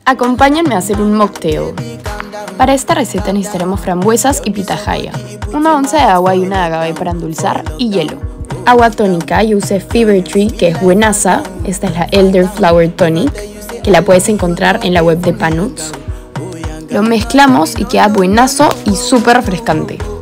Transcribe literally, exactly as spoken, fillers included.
Acompáñenme a hacer un mocktail. Para esta receta necesitaremos frambuesas y pitahaya, una onza de agua y una de agave para endulzar y hielo. Agua tónica, yo usé Fever Tree, que es buenaza. Esta es la Elderflower Tonic, que la puedes encontrar en la web de Panuts. Lo mezclamos y queda buenazo y súper refrescante.